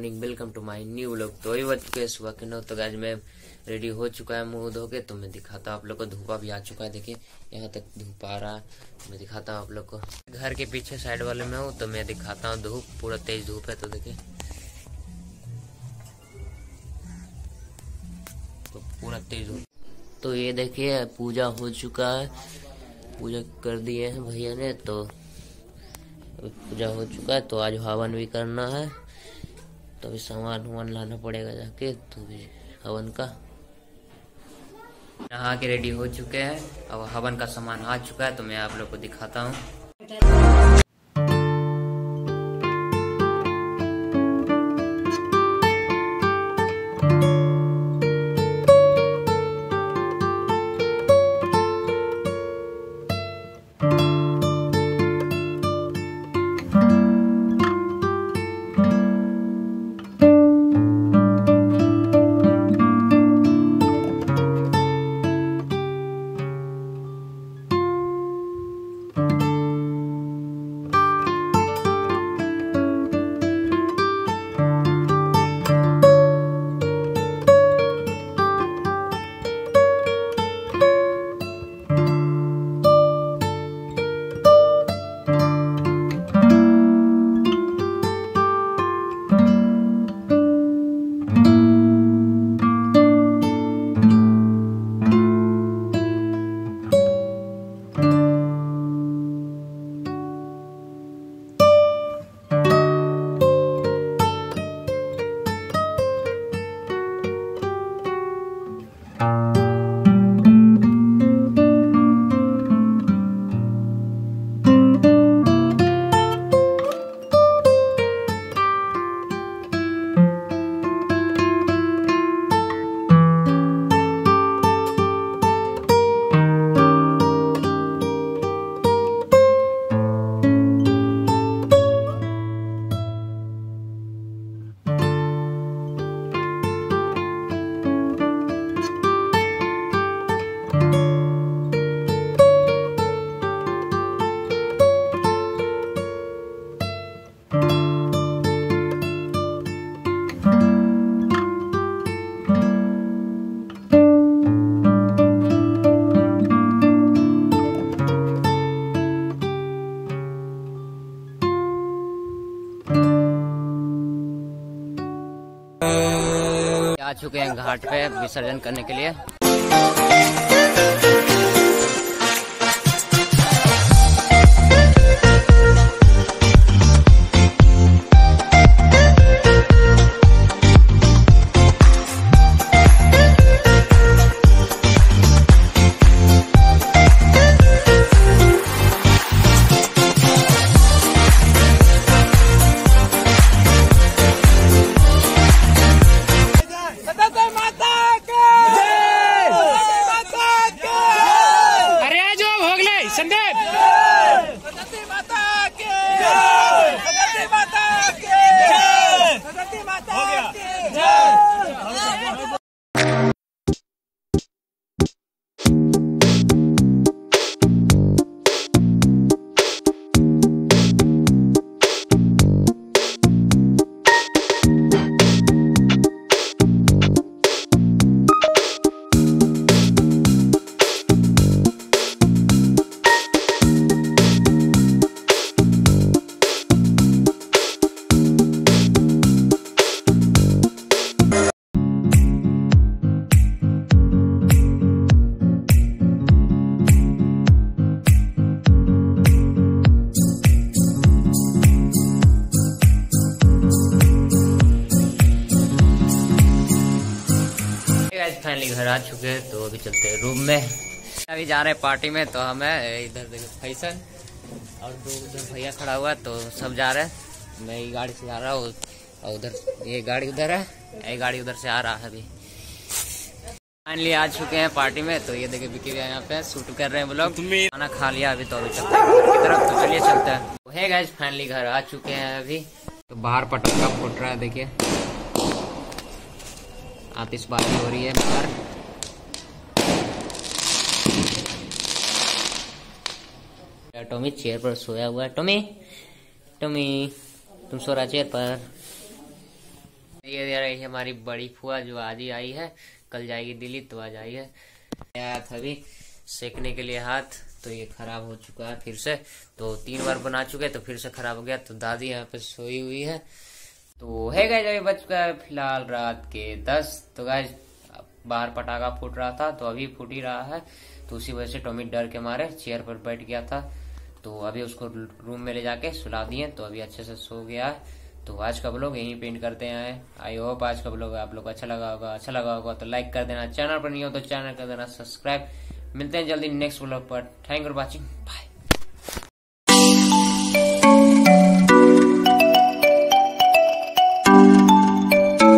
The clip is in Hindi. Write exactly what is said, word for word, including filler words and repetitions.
Morning, welcome to my new vlog. तो अभी बज चुके हैं सुबह के नौ। तो गाइस मैं रेडी हो चुका है मुंह धो के। तो मैं दिखाता हूँ आप लोग को, धूपा भी आ चुका है। देखिए यहाँ तक धूप आ रहा है। मैं दिखाता हूँ आप लोग को, घर के पीछे साइड वाले में हूँ तो मैं दिखाता हूँ। धूप पूरा तेज धूप है। तो देखिए तो पूरा तेज धूप। तो ये देखिए पूजा हो चुका है, पूजा कर दिए हैं भैया ने। तो पूजा हो चुका है तो आज हवन भी करना है। तो अभी सामान वामान लाना पड़ेगा जाके, तो भी हवन का। नहा के रेडी हो चुके हैं, अब हवन का सामान आ चुका है तो मैं आप लोग को दिखाता हूँ। आ चुके हैं घाट पे विसर्जन करने के लिए। फाइनली घर आ चुके हैं तो अभी चलते हैं रूम में। अभी जा रहे हैं पार्टी में। तो हमें इधर देखो फैशन और दो उधर भैया खड़ा हुआ है, तो सब जा रहे हैं। मैं ये गाड़ी से आ रहा हूँ और उधर ये गाड़ी उधर है, ये गाड़ी उधर से आ रहा है। अभी फाइनली आ चुके हैं पार्टी में। तो ये देखिए विकी भैया यहाँ पे शूट कर रहे हैं ब्लॉग। खाना खा लिया अभी, तो अभी चलते हैं घर की तरफ। तो चलिए चलते हैं। तो है गाइस फाइनली घर आ चुके हैं अभी। तो बाहर पटाखा फूट रहा है, देखिए आतिशबाजी हो रही है बाहर। टॉमी चेयर पर सोया हुआ है। टॉमी टॉमी तुम सो रहा चेयर पर। ये दे रही है हमारी बड़ी फुआ जो आज ही आई है, कल जाएगी दिल्ली तो आज आई है। हाथ अभी सेकने के लिए हाथ, तो ये खराब हो चुका है फिर से, तो तीन बार बना चुके तो फिर से खराब हो गया। तो दादी यहाँ पे सोई हुई है। तो है गाइस अभी बज चुका है फिलहाल रात के दस। तो गाइस बाहर पटाखा फूट रहा था तो अभी फूट ही रहा है, तो उसी वजह से टॉमी डर के मारे चेयर पर बैठ गया था। तो अभी उसको रूम में ले जाके सुला दिए, तो अभी अच्छे से सो गया है। तो आज का ब्लॉग यहीं पेंट करते हैं। आई होप आज का ब्लॉग आप लोग को अच्छा लगा होगा। अच्छा लगा होगा तो लाइक कर देना, चैनल पर नहीं हो तो चैनल कर देना सब्सक्राइब। मिलते हैं जल्दी नेक्स्ट ब्लॉग पर। Thank you for watching, bye.